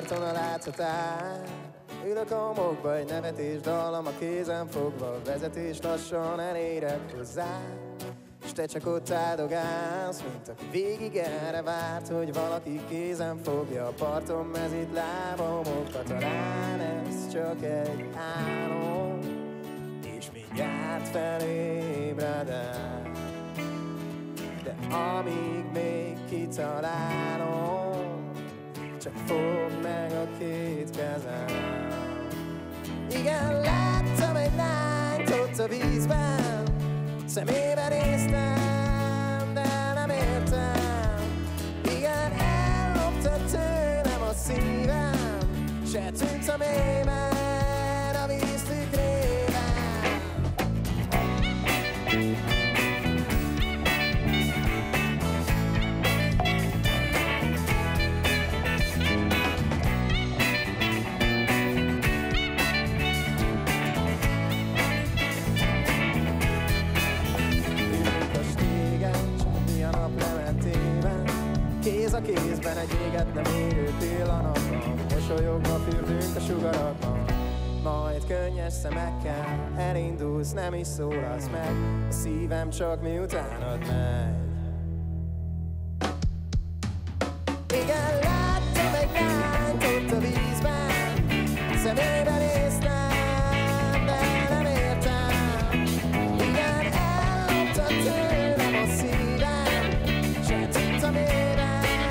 parton a látszatán. Ülök a homokba, egy nevetés dallam a kézem fogva, vezetés lassan elérek hozzá. S te csak ott áldogálsz, mint aki végig erre várt, hogy valaki kézem fogja a parton mezít lába homokba. Talán ez csak egy álom, és mindjárt felébredek. De amíg még kitalálom, csak fogd meg a két kezem. Igen, láttam egy lányt ott a vízben, szemébe néztem, de nem értem. Igen, ellopta tőlem a szívem, se tűnt a mélyben a víz tükrében. Kéz a kézben egy éget nem érő pillanatban, mosolyogva fürdünk a sugarakban. Majd könnyes szemekkel elindulsz, nem is szólalsz meg, a szívem csak miutánad megy. Igen, láttam egy lányt ott a vízben, szemébe néztem, de nem értem. Igen, ellopta tőlem a szívem, se tűnt a mélyben.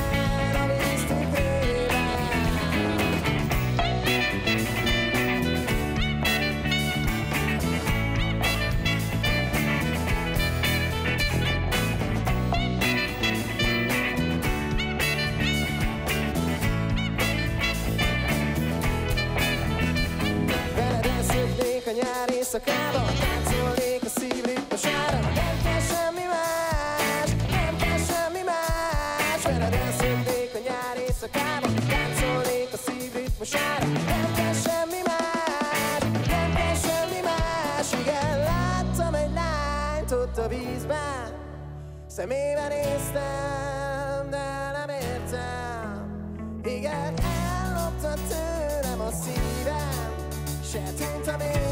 A nyár éjszakában táncolnék a szív ritmusára. Nem kell semmi más, nem kell semmi más. Veled elszöknék a nyár éjszakában, táncolnék a szív ritmusára. Nem kell semmi más, nem kell semmi más. Igen, láttam egy lányt ott a vízben, szemébe néztem, de nem értem. Igen, ellopta tőlem a szívem, se tűnt a mély.